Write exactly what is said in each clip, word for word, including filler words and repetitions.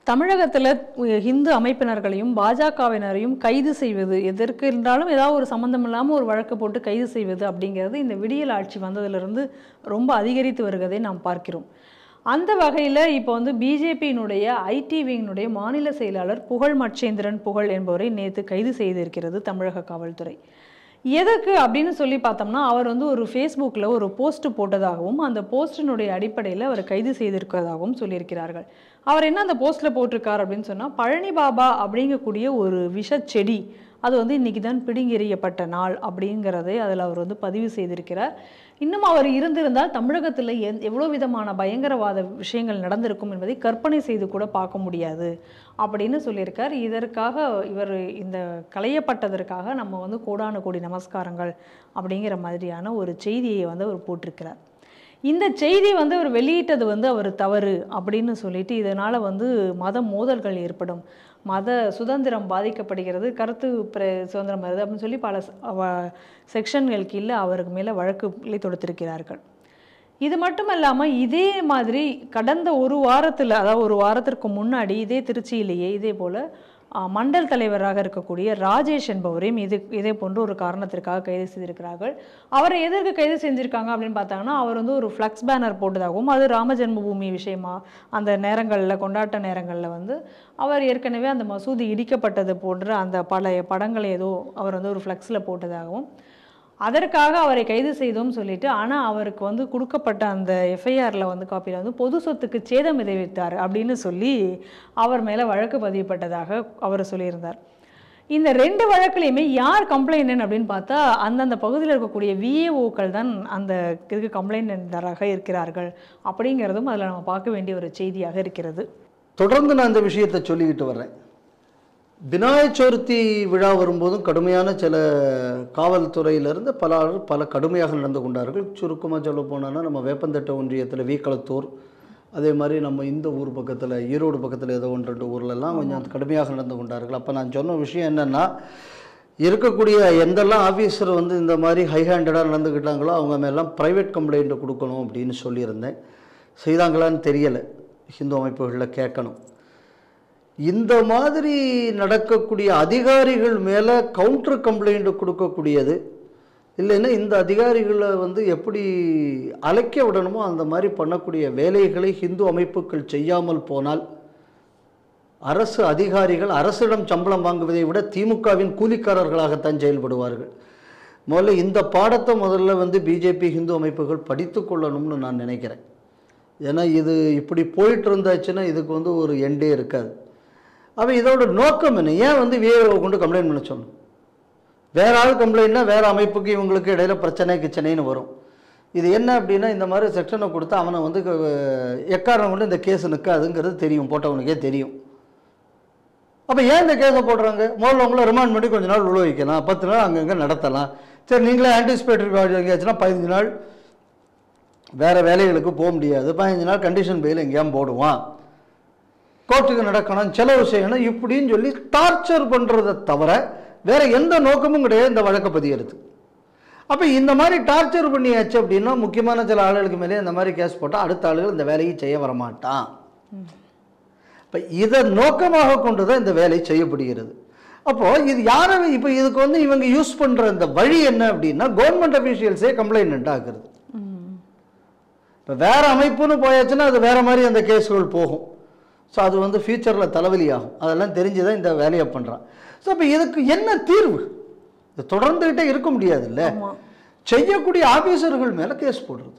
தமிழகத்தில் ஹிந்து அமைப்பினர்களையும் பாஜகவினரையும் கைது செய்வது எதற்கு இருந்தாலும் ஏதாவது ஒரு சம்மந்தம் இல்லாமல் ஒரு வழக்கு போட்டு கைது செய்வது அப்படிங்கிறது இந்த விடியல் ஆட்சி வந்ததிலிருந்து ரொம்ப அதிகரித்து வருவதை நாம் பார்க்கிறோம். அந்த வகையில் இப்போ வந்து பிஜேபியினுடைய ஐடி விங்கினுடைய மாநில செயலாளர் புகழ் மச்சேந்திரன் புகழ் என்பவரை நேற்று கைது செய்திருக்கிறது தமிழக காவல்துறை. எதற்கு அப்படின்னு சொல்லி பார்த்தோம்னா, அவர் வந்து ஒரு ஃபேஸ்புக்கில் ஒரு போஸ்ட் போட்டதாகவும் அந்த போஸ்டினுடைய அடிப்படையில் அவர் கைது செய்திருக்கிறதாகவும் சொல்லியிருக்கிறார்கள். அவர் என்ன அந்த போஸ்ட்டில் போட்டிருக்கார் அப்படின்னு சொன்னால், பழனி பாபா அப்படிங்கக்கூடிய ஒரு விஷச்செடி அது வந்து இன்றைக்கி தான் பிடுங்கெறியப்பட்ட நாள் அப்படிங்கிறதை அதில் அவர் வந்து பதிவு செய்திருக்கிறார். இன்னும் அவர் இருந்திருந்தால் தமிழகத்தில் எந் எவ்வளோ விதமான பயங்கரவாத விஷயங்கள் நடந்திருக்கும் என்பதை கற்பனை செய்து கூட பார்க்க முடியாது அப்படின்னு சொல்லியிருக்கார். இதற்காக இவர் இந்த களையப்பட்டதற்காக நம்ம வந்து கோடான கோடி நமஸ்காரங்கள் அப்படிங்கிற மாதிரியான ஒரு செய்தியை வந்து அவர் போட்டிருக்கிறார். இந்த செய்தி வந்து அவர் வெளியிட்டது வந்து அவர் தவறு அப்படின்னு சொல்லிட்டு, இதனால் வந்து மத மோதல்கள் ஏற்படும், மத சுதந்திரம் பாதிக்கப்படுகிறது, கருத்து பிர சுதந்திரம் வருது அப்படின்னு சொல்லி பல செக்ஷன்கள் கீழே அவருக்கு மேலே வழக்குகளை தொடுத்திருக்கிறார்கள். இது மட்டும் இல்லாமல் இதே மாதிரி கடந்த ஒரு வாரத்தில், அதாவது ஒரு வாரத்திற்கு முன்னாடி இதே திருச்சியிலேயே இதே போல் மண்டல் தலைவராக இருக்கக்கூடிய ராஜேஷ் என்பவரையும் இது இதே போன்ற ஒரு காரணத்திற்காக கைது செய்திருக்கிறார்கள். அவரை எதற்கு கைது செஞ்சுருக்காங்க அப்படின்னு பார்த்தாங்கன்னா, அவர் வந்து ஒரு ஃப்ளக்ஸ் பேனர் போட்டதாகவும், அது ராம ஜென்மபூமி விஷயமா அந்த நேரங்களில் கொண்டாட்ட நேரங்களில் வந்து அவர் ஏற்கனவே அந்த மசூதி இடிக்கப்பட்டது போன்ற அந்த பழைய படங்களை ஏதோ அவர் வந்து ஒரு ஃப்ளக்ஸில் போட்டதாகவும், அதற்காக அவரை கைது செய்தோம் சொல்லிட்டு, ஆனால் அவருக்கு வந்து கொடுக்கப்பட்ட அந்த எஃப்ஐஆரில் வந்து காப்பியில் வந்து பொது சொத்துக்கு சேதம் விளைவித்தார் அப்படின்னு சொல்லி அவர் மேலே வழக்கு பதியப்பட்டதாக அவர் சொல்லியிருந்தார். இந்த ரெண்டு வழக்குலையுமே யார் கம்ப்ளைண்ட் அப்படின்னு பார்த்தா, அந்தந்த பகுதியில் இருக்கக்கூடிய விஏஓக்கள் தான் அந்த இதுக்கு கம்ப்ளைண்டராக இருக்கிறார்கள் அப்படிங்கிறதும் அதில் நம்ம பார்க்க வேண்டிய ஒரு செய்தியாக இருக்கிறது. தொடர்ந்து நான் இந்த விஷயத்தை சொல்லிக்கிட்டு வர்றேன். விநாயகர் சதுர்த்தி விழா வரும்போதும் கடுமையான சில காவல்துறையிலிருந்து பல பல கடுமையாக நடந்து கொண்டார்கள். சுருக்கமாக சொல்ல போனோன்னா, நம்ம வேப்பந்தட்டை ஒன்றியத்தில் வீக்களத்தூர், அதே மாதிரி நம்ம இந்த ஊர் பக்கத்தில் ஈரோடு பக்கத்தில் ஏதோ ஒன்று ரெண்டு ஊர்லெல்லாம் கொஞ்சம் கடுமையாக நடந்து கொண்டார்கள். அப்போ நான் சொன்ன விஷயம் என்னென்னா, இருக்கக்கூடிய எந்தெல்லாம் ஆஃபீஸர் வந்து இந்த மாதிரி ஹை ஹேண்டடாக நடந்துக்கிட்டாங்களோ அவங்க மேலாம் ப்ரைவேட் கம்ப்ளைண்ட்டு கொடுக்கணும் அப்படின்னு சொல்லியிருந்தேன். செய்தாங்களான்னு தெரியலை, ஹிந்து அமைப்புகளில் கேட்கணும். இந்த மாதிரி நடக்கக்கூடிய அதிகாரிகள் மேலே கவுண்டர் கம்ப்ளைண்ட் கொடுக்கக்கூடியது, இல்லைன்னா இந்த அதிகாரிகளை வந்து எப்படி அழைக்க விடணுமோ அந்த மாதிரி பண்ணக்கூடிய வேலைகளை ஹிந்து அமைப்புகள் செய்யாமல் போனால், அரசு அதிகாரிகள் அரசிடம் சம்பளம் வாங்குவதை விட திமுகவின் கூலிக்காரர்களாகத்தான் செயல்படுவார்கள். முதல்ல இந்த பாடத்தை முதல்ல வந்து பிஜேபி ஹிந்து அமைப்புகள் படித்து கொள்ளணும்னு நான் நினைக்கிறேன். ஏன்னா இது இப்படி போயிட்டு இருந்தாச்சுன்னா இதுக்கு வந்து ஒரு எண்டே இருக்காது. அப்போ இதோட நோக்கம் என்ன? ஏன் வந்து விஏஓ கொண்டு கம்ப்ளைண்ட் பண்ண சொல்லணும்? வேற ஆள் கம்ப்ளைண்ட்னா வேற அமைப்புக்கு இவங்களுக்கு இடையில பிரச்சனை கிச்சனைன்னு வரும். இது என்ன அப்படின்னா, இந்த மாதிரி செக்ஷனை கொடுத்து அவனை வந்து எக்காரணம் கொண்டு இந்த கேஸ் நிற்காதுங்கிறது தெரியும், போட்டவனுக்கே தெரியும். அப்போ ஏன் இந்த கேஸை போடுறாங்க? முதல்ல உங்களை ரிமாண்ட் பண்ணி கொஞ்ச நாள் உள்ள வைக்கலாம், பத்து நாள் அங்கங்கே நடத்தலாம். சரி, நீங்களே ஆன்டிசிபேட்டரி எங்கேயாச்சுன்னா பதினஞ்சு நாள் வேறு வேலைகளுக்கு போக முடியாது, பதினஞ்சு நாள் கண்டிஷன் பெயில் எங்கேயாம் போடுவான், கோர்ட்டுக்கு நடக்கணும், செலவு செய்யணும் இப்படின்னு சொல்லி டார்ச்சர் பண்ணுறதை தவிர வேற எந்த நோக்கமும் கிடையாது இந்த வழக்கை பதியறது. அப்போ இந்த மாதிரி டார்ச்சர் பண்ணியாச்சு அப்படின்னா, முக்கியமான சில ஆளுகளுக்கு மேலே இந்த மாதிரி கேஸ் போட்டால் அடுத்த ஆளுகள் இந்த வேலையை செய்ய வரமாட்டான். இப்போ இதை நோக்கமாக கொண்டு தான் இந்த வேலை செய்யப்படுகிறது. அப்போது இது யாரை இப்போ இதுக்கு வந்து இவங்க யூஸ் பண்ணுற இந்த வழி என்ன அப்படின்னா, கவர்மெண்ட் அஃபீஷியல்ஸே கம்ப்ளைண்ட் ஆக்குறது. இப்போ வேற அமைப்புன்னு போயாச்சுன்னா அது வேற மாதிரி அந்த கேஸுகள் போகும். ஸோ அது வந்து ஃபியூச்சரில் தலைவலி ஆகும். அதெல்லாம் தெரிஞ்சு தான் இந்த வேலையை பண்ணுறான். ஸோ இப்போ இதுக்கு என்ன தீர்வு? இது தொடர்ந்துகிட்டே இருக்க முடியாது இல்லை. செய்யக்கூடிய ஆஃபீஸர்கள் மேலே கேஸ் போடுறது.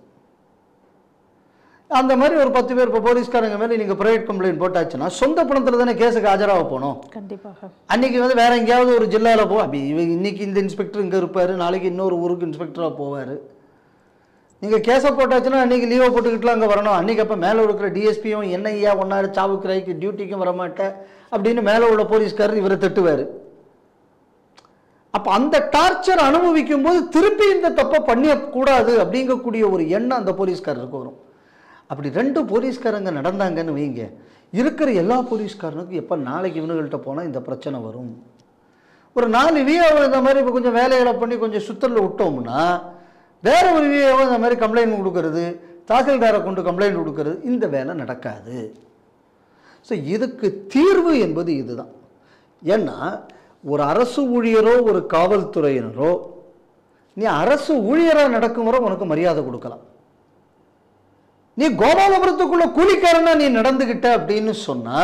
அந்த மாதிரி ஒரு பத்து பேர் இப்போ போலீஸ்காரங்க மேலே நீங்கள் ப்ரைவேட் கம்ப்ளைண்ட் போட்டாச்சுன்னா சொந்த பணத்தில் தானே கேஸுக்கு ஆஜராக போகணும். கண்டிப்பாக அன்றைக்கி வந்து வேறு எங்கேயாவது ஒரு ஜில்லாவில் போ, அப்படி இவங்க இன்றைக்கி இந்த இன்ஸ்பெக்டர் இங்கே இருப்பார், நாளைக்கு இன்னொரு ஊருக்கு இன்ஸ்பெக்டராக போவார். நீங்கள் கேஸை போட்டாச்சுன்னா அன்றைக்கி லீவை போட்டுக்கிட்டுலாம் அங்கே வரணும். அன்றைக்கி அப்போ மேலே இருக்கிற டிஎஸ்பியும் என்னையா ஒன்றாரு சாவுக்கிராய்க்கு டியூட்டிக்கும் வரமாட்டேன் அப்படின்னு மேலே உள்ள போலீஸ்காரர் இவரை திட்டுவார். அப்போ அந்த டார்ச்சர் அனுபவிக்கும் போது திருப்பி இந்த தப்பை பண்ணிடக்கூடாது அப்படிங்கக்கூடிய ஒரு எண்ணம் அந்த போலீஸ்காரருக்கு வரும். அப்படி ரெண்டு போலீஸ்காரங்க நடந்தாங்கன்னு வைங்க, இருக்கிற எல்லா போலீஸ்காரனுக்கும் எப்போ நாளைக்கு இவனுங்கள்கிட்ட போனால் இந்த பிரச்சனை வரும். ஒரு நாலு விஏ இந்த மாதிரி இப்போ கொஞ்சம் வேலைகளை பண்ணி கொஞ்சம் சுத்தரில் விட்டோம்னா வேற ஒரு விஏஓ இந்த மாதிரி கம்ப்ளைண்ட் கொடுக்கறது, தாசில்தாரை கொண்டு கம்ப்ளைண்ட் கொடுக்கறது, இந்த வேலை நடக்காது. ஸோ இதுக்கு தீர்வு என்பது இதுதான். ஏன்னா ஒரு அரசு ஊழியரோ ஒரு காவல்துறையினரோ நீ அரசு ஊழியராக நடக்கும் வரை உனக்கு மரியாதை கொடுக்கலாம். நீ கோபாலபுரத்துக்குள்ள கூலிக்காரனா நீ நடந்துகிட்ட அப்படின்னு சொன்னா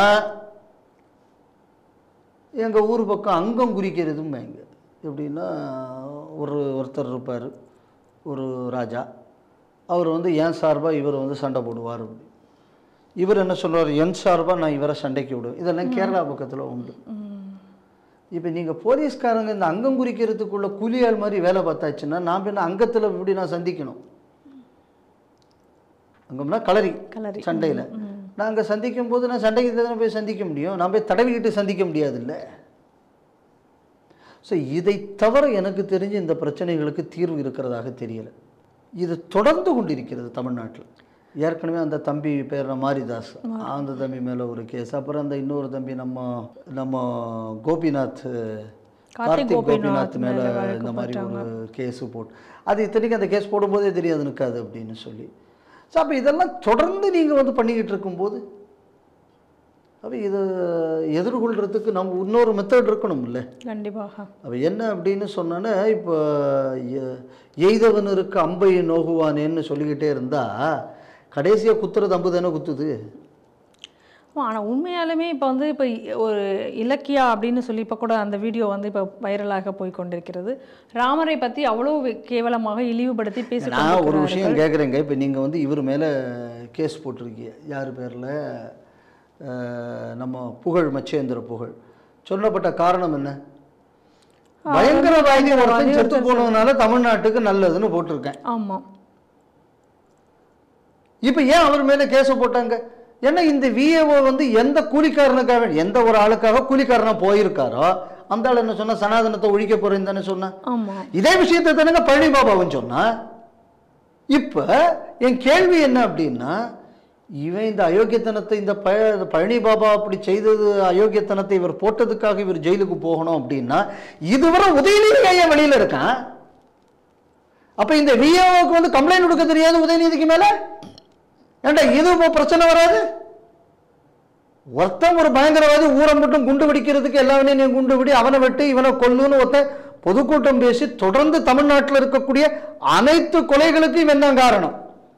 எங்க ஊர் பக்கம் அங்கம் குறிக்கிறதும் எங்க எப்படின்னா ஒரு ஒருத்தர் இருப்பார், ஒரு ராஜா. அவர் வந்து என் சார்பாக இவர் வந்து சண்டை போடுவார். இவர் என்ன சொல்லுவார், என் சார்பாக நான் இவரை சண்டைக்கு விடுவேன். இதெல்லாம் கேரளா பக்கத்தில் உண்டு. இப்போ நீங்கள் போலீஸ்காரங்க இந்த அங்கம் குறிக்கிறதுக்குள்ள கூலியால் மாதிரி வேலை பார்த்தாச்சுன்னா நான் பின்ன அங்கத்தில் இப்படி நான் சந்திக்கணும். அங்கம்னா கலரி கலரி சண்டையில் நான் அங்கே சந்திக்கும் போது நான் சண்டைக்கு தானே போய் சந்திக்க முடியும், நான் போய் தடவிக்கிட்டு சந்திக்க முடியாதுல்ல. ஸோ இதை தவிர எனக்கு தெரிஞ்சு இந்த பிரச்சனைகளுக்கு தீர்வு இருக்கிறதாக தெரியலை. இது தொடர்ந்து கொண்டிருக்கிறது தமிழ்நாட்டில். ஏற்கனவே அந்த தம்பி பேர் மாரிதாஸ், அந்த தம்பி மேலே ஒரு கேஸ். அப்புறம் அந்த இன்னொரு தம்பி நம்ம நம்ம கோபிநாத், கார்த்திக் கோபிநாத் மேலே இந்த மாதிரி ஒரு கேஸு போட்டு, அது இத்தனைக்கும் அந்த கேஸ் போடும்போதே தெரியாது நிற்காது அப்படின்னு சொல்லி. ஸோ அப்போ இதெல்லாம் தொடர்ந்து நீங்கள் வந்து பண்ணிக்கிட்டு இருக்கும்போது அப்போ இது எதிர்கொள்கிறதுக்கு நம்ம இன்னொரு மெத்தட் இருக்கணும் இல்லை? கண்டிப்பாக. அப்போ என்ன அப்படின்னு சொன்னோன்னா, இப்போ எய்தவன் இருக்க அம்பை நோகுவானேன்னு சொல்லிக்கிட்டே இருந்தால் கடைசியாக குத்துறது அம்பு தானே குத்துது. ஆனால் உண்மையாலுமே இப்போ வந்து இப்போ ஒரு இலக்கியா அப்படின்னு சொல்லி இப்போ கூட அந்த வீடியோ வந்து இப்போ வைரலாக போய் கொண்டிருக்கிறது. ராமரை பற்றி அவ்வளோ கேவலமாக இழிவுபடுத்தி பேச. நான் ஒரு விஷயம் கேட்குறேங்க. இப்போ நீங்கள் வந்து இவர் மேலே கேஸ் போட்டிருக்கீங்க, யார் பேரில், நம்ம புகழ், மச்சேந்திர புகழ். சொல்லப்பட்ட காரணம் என்ன? பயங்கரவாதி ஒருத்தன் செத்து போனதுனால தமிழ்நாட்டுக்கு நல்லதுன்னு போட்டிருக்கேன். ஆமாம். இப்போ ஏன் அவர் மேலே கேஸை போட்டாங்க? ஏன்னா இந்த விஏஓ வந்து எந்த கூலிக்காரனுக்காக, எந்த ஒரு ஆளுக்காக கூலிக்காரனா போயிருக்காரோ அந்த ஆள் என்ன சொன்னா, சனாதனத்தை ஒழிக்க போறேன்னு தானே சொன்னா. இதே விஷயத்தை தானங்க பழனி பாபாவும் சொன்னா. இப்போ என் கேள்வி என்ன அப்படின்னா, இவன் இந்த அயோக்கியத்தனத்தை, இந்த ப பழனி பாபா அப்படி செய்தது அயோக்கியத்தனத்தை இவர் போட்டதுக்காக இவர் ஜெயிலுக்கு போகணும் அப்படின்னா இதுவரை உதயநிதி ஏன் வெளியில இருக்கான்? அப்ப இந்த விஏஓக்கு வந்து கம்ப்ளைண்ட் கொடுக்க தெரியாது உதயநிதிக்கு மேல? ஏண்டா இது இப்போ பிரச்சனை வராது? ஒருத்தன் ஒரு பயங்கரவாதி ஊரை மட்டும் குண்டு வெடிக்கிறதுக்கு எல்லாமே நீ குண்டு வெடி, அவனை வெட்டு, இவனை கொல்லுன்னு ஒருத்தன் பொதுக்கூட்டம் பேசி தொடர்ந்து தமிழ்நாட்டில் இருக்கக்கூடிய அனைத்து கொலைகளுக்கும் இவன் தான் காரணம்.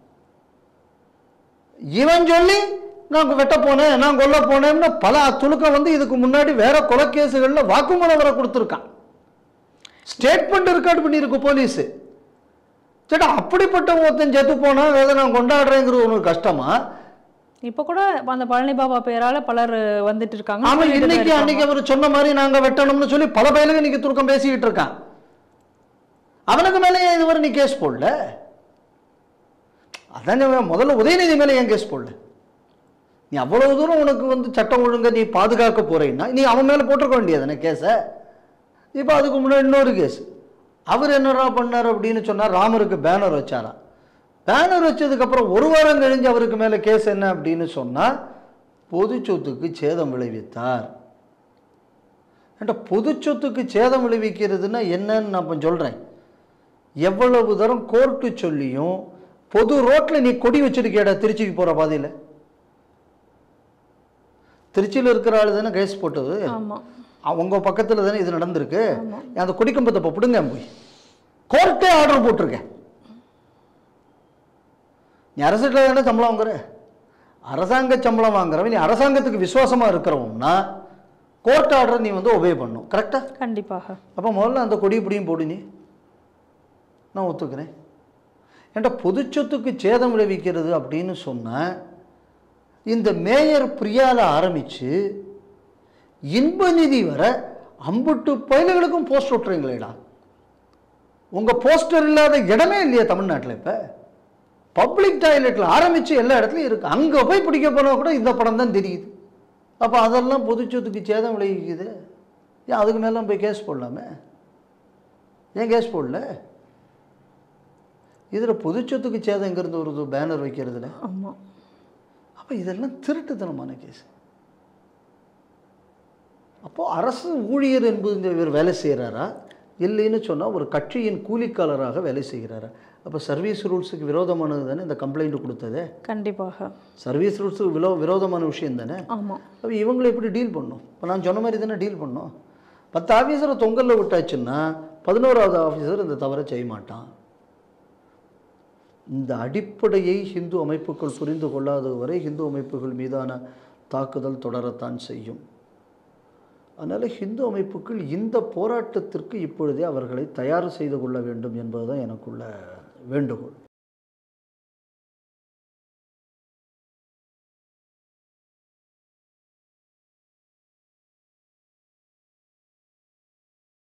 இவன் சொல்லி நான் வெட்ட போனேன், நான் கொல்ல போனேன்னு பல துணுக்கம் வந்து இதுக்கு முன்னாடி வேற கொலை கேசுகள்ல வாக்குமூலம் வர கொடுத்துருக்கான். ஸ்டேட்மெண்ட் ரெக்கார்டு பண்ணியிருக்கு போலீஸ். சேட்டா அப்படிப்பட்ட ஒருத்தன் செத்து போனா அதை நான் கொண்டாடுறேங்கிறது ஒன்று கஷ்டமா? இப்போ கூட அந்த பழனி பாபா பேரால பலர் வந்துட்டு இருக்காங்க. ஆமா, இன்னைக்கு அன்னைக்கு அவர் சொன்ன மாதிரி நாங்க வெட்டணும்னு சொல்லி பல பயிலுக்கு இன்னைக்கு துருக்கம் பேசிக்கிட்டு இருக்கான். அவனுக்கு மேலே ஏன் இதுவரை நீ கேஸ் போடல? அதான் முதல்ல உதயநிதி மேலே ஏன் கேஸ் போடல? நீ அவ்வளவு தூரம் உனக்கு வந்து சட்டம் ஒழுங்க நீ பாதுகாக்க போறீன்னா நீ அவன் மேலே போட்டிருக்க வேண்டியதானே கேஸை. இப்போ அதுக்கு முன்னாடி இன்னொரு கேஸ், அவர் என்னடா பண்ணார் அப்படின்னு சொன்னார், ராமருக்கு பேனர் வச்சாரா. பேனர் வச்சதுக்கப்புறம் ஒரு வாரம் கழிஞ்சு அவருக்கு மேலே கேஸ் என்ன அப்படின்னு சொன்னால் பொது சொத்துக்கு சேதம் விளைவித்தார். ஏன்டா பொது சொத்துக்கு சேதம் விளைவிக்கிறதுனா என்னன்னு நான் இப்போ சொல்கிறேன். எவ்வளவு தரம் கோர்ட்டு சொல்லியும் பொது ரோட்டில் நீ கொடி வச்சிருக்கேடா திருச்சிக்கு போகிற பாதையில். திருச்சியில் இருக்கிற ஆள் தானே கேஸ் போட்டது, அவங்க பக்கத்தில் தானே இது நடந்திருக்கு. அந்த கொடிக்கம்பத்தை இப்போ பிடுங்க போய் கோர்ட்டே ஆர்டர் போட்டிருக்கேன். நீ அரசுல தானே சம்பளம் வாங்குற, அரசாங்க சம்பளம் வாங்குறவன், நீ அரசாங்கத்துக்கு விசுவாசமாக இருக்கிறவன்னா கோர்ட் ஆர்டர் நீ வந்து ஒபே பண்ணும். கரெக்டா? கண்டிப்பாக. அப்போ முதல்ல அந்த கொடி பிடியும் போடு, நீ நான் ஒத்துக்கிறேன். ஏன்டா பொது சொத்துக்கு சேதம் விளைவிக்கிறது அப்படின்னு சொன்னால் இந்த மேயர் பிரியால ஆரம்பித்து இன்ப நிதி வர அம்புட்டு பயில்களுக்கும் போஸ்டர் விட்டுறீங்களேடா. உங்கள் போஸ்டர் இல்லாத இடமே இல்லையா தமிழ்நாட்டில்? இப்போ பப்ளிக் டாய்லெட்டில் ஆரம்பித்து எல்லா இடத்துலையும் இருக்குது. அங்கே போய் பிடிக்க போனால் கூட இந்த படம் தான் தெரியுது. அப்போ அதெல்லாம் பொது சொத்துக்கு சேதம் விளைவிக்குது. ஏன் அதுக்கு மேலே போய் கேஸ் போடலாமே? ஏன் கேஸ் போடல? இதில் பொது சொத்துக்கு சேதம் எங்கேருந்து வருது? பேனர் வைக்கிறதுல. ஆமாம். அப்போ இதெல்லாம் திருட்டுத்தனமான கேஸ். அப்போது அரசு ஊழியர் என்பது இவர் வேலை செய்கிறாரா இல்லைன்னு சொன்னால் ஒரு கட்சியின் கூலிக்காரராக வேலை செய்கிறாரா? அப்போ சர்வீஸ் ரூல்ஸுக்கு விரோதமானது தானே இந்த கம்ப்ளைண்ட் கொடுத்ததே. கண்டிப்பாக சர்வீஸ் ரூல்ஸுக்கு விரோ விரோதமான விஷயம் தானே. ஆமாம். அப்போ இவங்களை எப்படி டீல் பண்ணணும்? இப்போ நான் சொன்ன மாதிரி தானே டீல் பண்ணோம். பத்து ஆஃபீஸரை தொங்கலில் விட்டாச்சுன்னா பதினோராவது ஆஃபீஸர் இந்த தவறை செய்ய மாட்டான். இந்த அடிப்படையை ஹிந்து அமைப்புகள் புரிந்து கொள்ளாத வரை ஹிந்து அமைப்புகள் மீதான தாக்குதல் தொடரத்தான் செய்யும். அதனால் ஹிந்து அமைப்புகள் இந்த போராட்டத்திற்கு இப்பொழுதே அவர்களை தயார் செய்து கொள்ள வேண்டும் என்பதுதான் எனக்குள்ள வேண்டுகோள்.